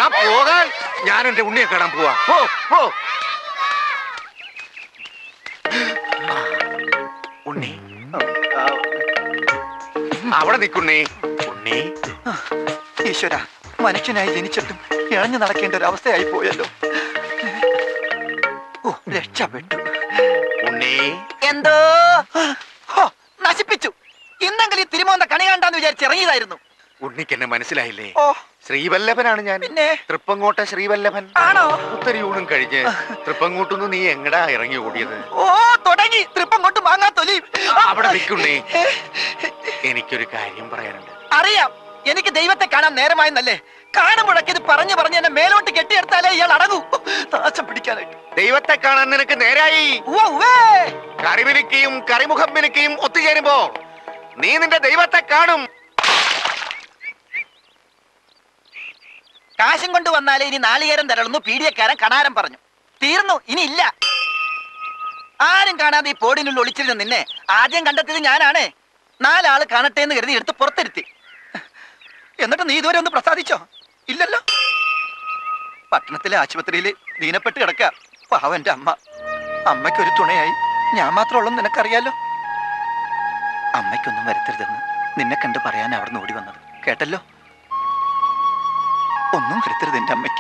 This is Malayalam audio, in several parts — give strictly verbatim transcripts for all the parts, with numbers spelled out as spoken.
ഞാൻ പോകാൻ ഞാൻ എന്റെ ഉണ്ണിയെ കാണാൻ പോവാ. പോ പോ. ഉണ്ണി അവിടെ നിൽക്കുന്നേ. ഉണ്ണി ഈശ്വര, മനുഷ്യനായി ജനിച്ചിട്ടും ഇഴഞ്ഞു നടക്കേണ്ട ഒരു അവസ്ഥയായി പോയല്ലോ. ഓ, രക്ഷപ്പെട്ടു. ഉണ്ണി എന്തോ നശിപ്പിച്ചു. ഇന്നെങ്കിലും ഈ തിരുമോന്ത കണി കണ്ടാന്ന് വിചാരിച്ചിറങ്ങിയതായിരുന്നു. ഉണ്ണിക്ക് എന്നെ മനസ്സിലായില്ലേ? ഓ, ശ്രീവല്ലഭനാണ് ഞാൻ. പിന്നെ തൃപ്പങ്ങോട്ട ശ്രീവല്ലഭൻ. ആണോ? ഉത്തരയൂണും കഴിഞ്ഞ് തൃപ്പങ്ങോട്ടൊന്നും നീ എങ്ങടാ ഇറങ്ങി ഓടിയത്? ഓ, തുടങ്ങി തൃപ്പങ്ങോട്ട് വാങ്ങാ തൊലി. അവിടെ നിൽക്കുന്നേ. എനിക്കൊരു കാര്യം പറയാനുണ്ട്. അറിയാം, എനിക്ക് ദൈവത്തെ കാണാൻ നേരമായെന്നല്ലേ. കാണുമ്പോഴൊക്കെ ഇത് പറഞ്ഞു പറഞ്ഞ് എന്നെ മേലോട്ട് കെട്ടിയെടുത്താലേ ഇയാൾ അടങ്ങൂ. താശം പിടിക്കാനായിട്ട്. ദൈവത്തെ കാണാൻ നിനക്ക് നേരായി. കറിമിനുക്കിയും കറിമുഖം മിനുക്കിയും ഒത്തുചേരുമ്പോ നീ നിന്റെ ദൈവത്തെ കാണും. കാശും കൊണ്ട് വന്നാലേ ഇനി നാളികേരം തരളുന്നു പീഡിയക്കാരൻ കണാരം പറഞ്ഞു. തീർന്നു, ഇനി ഇല്ല. ആരും കാണാതെ ഈ പോടിനുള്ളിൽ ഒളിച്ചിരുന്ന നിന്നെ ആദ്യം കണ്ടെത്തിയത് ഞാനാണ്. നാലാള് കാണട്ടെ എന്ന് കരുതി എടുത്ത് പുറത്തിരുത്തി. എന്നിട്ട് നീ ഇതുവരെ ഒന്ന് പ്രസാദിച്ചോ? ഇല്ലല്ലോ. പട്ടണത്തിലെ ആശുപത്രിയിൽ ദീനപ്പെട്ട് കിടക്ക പാവന്റെ അമ്മ. അമ്മയ്ക്കൊരു തുണയായി ഞാൻ മാത്രം ഉള്ളെന്ന് നിനക്കറിയാലോ. അമ്മയ്ക്കൊന്നും വരുത്തരുതെന്ന് നിന്നെ കണ്ട് പറയാൻ അവിടെ ഓടി വന്നത് കേട്ടല്ലോ. ഒന്നും വരുത്തരുത് എന്റെ അമ്മയ്ക്ക്.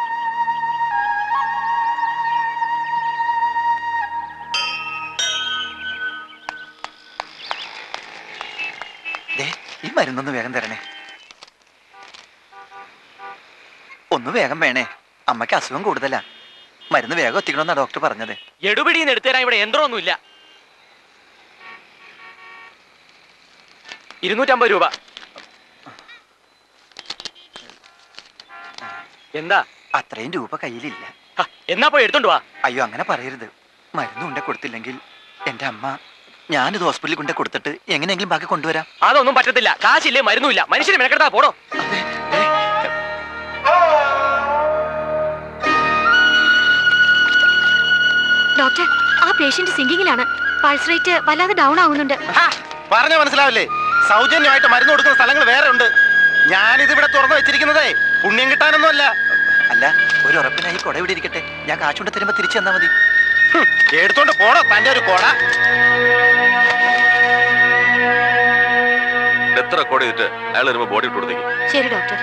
ഈ മരുന്നൊന്ന് വേഗം തരണേ. ഒന്ന് വേഗം വേണേ, അമ്മയ്ക്ക് അസുഖം കൂടുതലാ. മരുന്ന് വേഗം എത്തിക്കണമെന്നാ ഡോക്ടർ പറഞ്ഞത്. എടുപിടിന്ന് എടുത്തുതരാൻ ഇവിടെ യന്ത്രമൊന്നുമില്ല. ഇരുന്നൂറ്റമ്പത് രൂപ. എന്താ? അത്രയും രൂപ കയ്യിലില്ല. എന്നാ പോയി എടുത്തോണ്ട് വാ. അയ്യോ, അങ്ങനെ പറയരുത്. മരുന്ന് കൊണ്ടേ കൊടുത്തില്ലെങ്കിൽ എന്റെ അമ്മ, ഞാനിത് ഹോസ്പിറ്റലിൽ കൊണ്ടേ കൊടുത്തിട്ട് എങ്ങനെയെങ്കിലും ബാക്കി കൊണ്ടുവരാം. അതൊന്നും പറ്റത്തില്ല. കാശില്ലേ, മരുന്നുമില്ല. മനുഷ്യനെ മെനക്കെടുത്താ പോടോ. ഡോക്ടർ, ആ പേഷ്യന്റ് സിങ്കിങ്ങിലാണ്. പൾസ് റേറ്റ് വല്ലാതെ ഡൗൺ ആവുന്നുണ്ട്. പറഞ്ഞ മനസ്സിലാവില്ലേ? സൗജന്യമായിട്ട് മരുന്ന് കൊടുക്കുന്ന സ്ഥലങ്ങൾ വേറെ ഉണ്ട്. ഞാനിത് ഇവിടെ തുറന്നു വെച്ചിരിക്കുന്നതേ പുണ്യം കിട്ടാനൊന്നും അല്ല. അല്ല, ഒരു ഉറപ്പിനായി കൊട ഇവിടെ ഇരിക്കട്ടെ. ഞാൻ കാശുകൊണ്ട് തരുമ്പോ തിരിച്ചു തന്നാ മതി. എടുത്തോണ്ട് പോണോ തന്റെ ഒരു കൊട? എത്ര കൊട ഇട്ട് അയാൾ വരുമ്പോ ബോഡി ഇട്ട് കൊടുത്തേക്ക്. ശരി ഡോക്ടർ.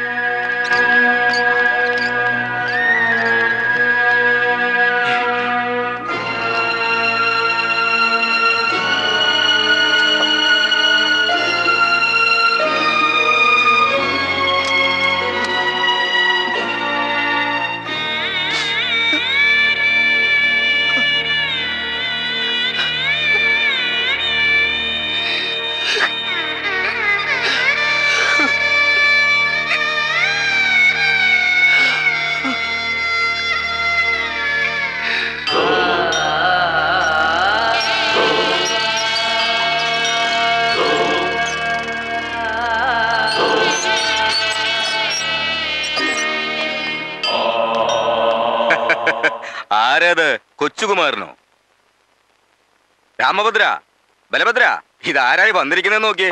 ആരേത്? കൊച്ചുകുമാരനോ? രാമഭദ്ര, ബലഭദ്ര, ഇതാരായി വന്നിരിക്കുന്നത് നോക്കിയേ.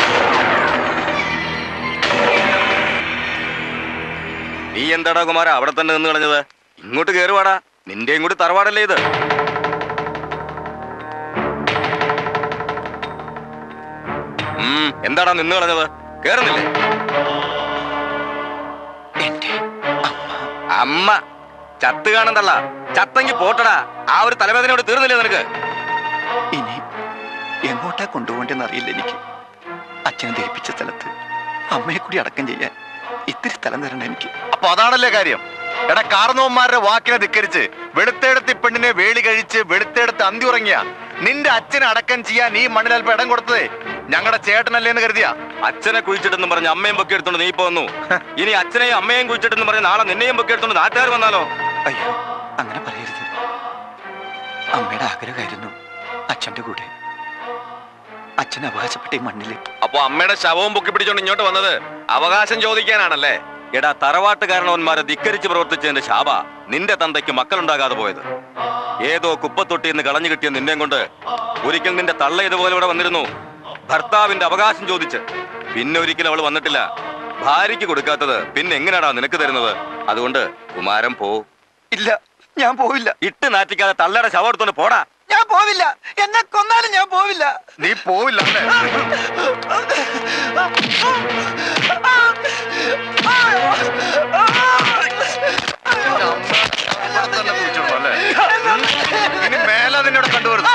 നീ എന്താടാ കുമാര അവിടെ തന്നെ നിന്ന് കളഞ്ഞത്? ഇങ്ങോട്ട് കേറുവാടാ. നിന്റെയും കൂടി തറവാടല്ലേ ഇത്? ഉം എന്താടാ നിന്ന് കളഞ്ഞത്? കേറുന്നില്ലേ? അമ്മ ചത്ത് കാണണ്ടല്ല, ചത്തെങ്കി പോട്ടടാ. ആ ഒരു തലവേദനയോട് തീർന്നില്ലേ നിനക്ക്? ഇനി എങ്ങോട്ടാ കൊണ്ടുപോകേണ്ടെന്ന് അറിയില്ല എനിക്ക്. അച്ഛനെ ധരിപ്പിച്ച സ്ഥലത്ത് അമ്മയെ കൂടി അടക്കം ചെയ്യാൻ ഇത്തിരി സ്ഥലം തരണം എനിക്ക്. അപ്പൊ അതാണല്ലേ കാര്യം. എടാ, കാർന്നവന്മാരുടെ വാക്കിനെ ധിക്കരിച്ച് വെളുത്തെടുത്ത് പെണ്ണിനെ വേളി കഴിച്ച് വെളുത്തെടുത്ത് അന്തി ഉറങ്ങിയ നിന്റെ അച്ഛനെ അടക്കം ചെയ്യാൻ ഈ മണ്ണിലൽപ്പം ഇടം കൊടുത്തതേ ഞങ്ങളുടെ ചേട്ടനല്ലേ എന്ന് കരുതിയാ? അച്ഛനെ കുഴിച്ചിട്ടെന്ന് പറഞ്ഞ് അമ്മയും പൊക്കി എടുത്തോണ്ട് നീ പോന്നു. ഇനി അച്ഛനെയും അമ്മയും കുഴിച്ചിട്ടെന്ന് പറഞ്ഞ് നാളെ നിന്നെയും പൊക്കി എടുത്തോണ്ട് നാട്ടുകാർ വന്നാലോ? അയ്യോ, അങ്ങനെ പറയരുത്. അമ്മയുടെ ആഗ്രഹമായിരുന്നു അച്ഛന്റെ കൂടെ. അച്ഛൻ അവകാശപ്പെട്ട ഈ മണ്ണില്. അപ്പൊ അമ്മയുടെ ശവവും പൊക്കി പിടിച്ചോണ്ട് ഇങ്ങോട്ട് വന്നത് അവകാശം ചോദിക്കാനാണല്ലേ? എടാ, തറവാട്ടുകാരണവന്മാരെ ധിക്കരിച്ച് പ്രവർത്തിച്ചതിന്റെ ശാപ നിന്റെ തന്തയ്ക്ക് മക്കളുണ്ടാകാതെ പോയത്. ഏതോ കുപ്പത്തൊട്ടി എന്ന് കളഞ്ഞു കിട്ടിയ നിന്നെയും കൊണ്ട് ഒരിക്കൽ നിന്റെ തള്ള ഇതുപോലെ ഇവിടെ വന്നിരുന്നു, ഭർത്താവിന്റെ അവകാശം ചോദിച്ച്. പിന്നെ ഒരിക്കലും അവൾ വന്നിട്ടില്ല. ഭാര്യയ്ക്ക് കൊടുക്കാത്തത് പിന്നെ എങ്ങനെയാടാ നിനക്ക് തരുന്നത്? അതുകൊണ്ട് കുമാരൻ പോ. ഇല്ല, ഞാൻ പോവില്ല. ഇട്ട് നാറ്റിക്കാതെ തള്ളയുടെ ശവം എടുത്തോണ്ട് പോടാ. ഞാൻ പോവില്ല. എന്നെ കൊന്നാലും ഞാൻ പോവില്ല. നീ പോവില്ല അല്ലേ? ഇനി മേലെ നിന്നോട് കണ്ടുവരുന്നു.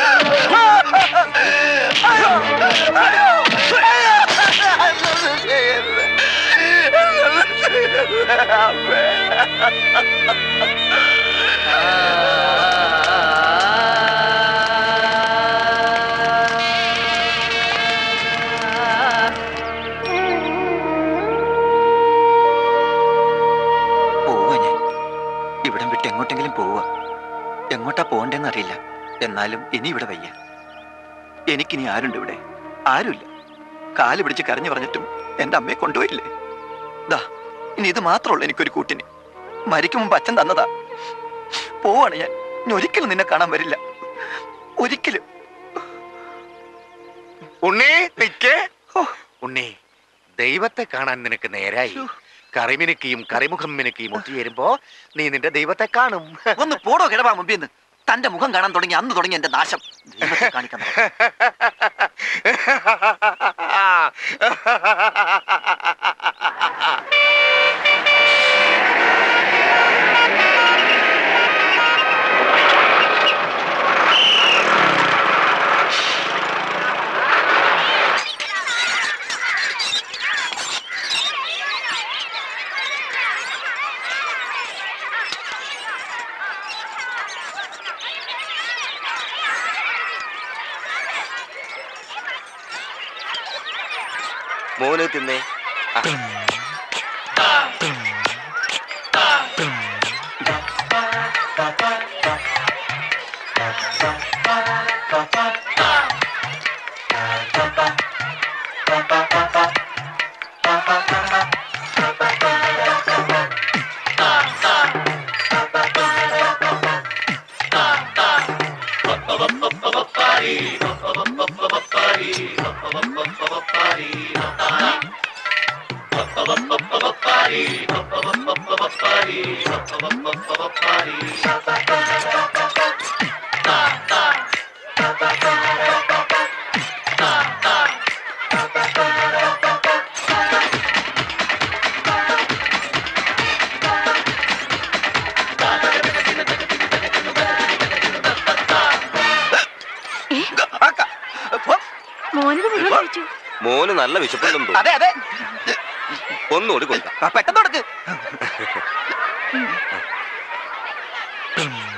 പോവാ ഞാൻ. ഇവിടം വിട്ട് എങ്ങോട്ടെങ്കിലും പോവാ. എങ്ങോട്ടാ പോകണ്ടെന്ന് അറിയില്ല. എന്നാലും ഇനി ഇവിടെ വയ്യ. എനിക്കിനി ആരുണ്ട് ഇവിടെ? ആരുമില്ല. കാല് പിടിച്ച് കരഞ്ഞു പറഞ്ഞിട്ടും എന്റെ അമ്മയെ കൊണ്ടുപോയില്ലേ? ദാ ഇനി ഇത് മാത്രമുള്ളൂ എനിക്കൊരു കൂട്ടിന്. മരിക്കും മുമ്പ് അച്ഛൻ തന്നതാ. പോവാണ് ഞാൻ. ഇനി ഒരിക്കലും നിന്നെ കാണാൻ വരില്ല. ഒരിക്കലും. ഉണ്ണി നിക്കേ. ഉണ്ണി, ദൈവത്തെ കാണാൻ നിനക്ക് നേരായി. കറിമിനുക്കിയും കറിമുഖം മിനുക്കിയും ഒത്തുചേരുമ്പോ നീ നിന്റെ ദൈവത്തെ കാണും. ഒന്ന് പോടോ കിടവാ മുമ്പിന്ന്. തന്റെ മുഖം കാണാൻ തുടങ്ങി അന്ന് തുടങ്ങി എന്റെ നാശം. ദൈവത്തെ കാണിക്കാൻ മോനെ തിന്നേ. മോന് നല്ല വിശപ്പുണ്ടെന്ന്. അതെ അതെ, ഒന്നുകൂടി കൊടുക്കാം. പെട്ടെന്ന് കൊടുക്ക്.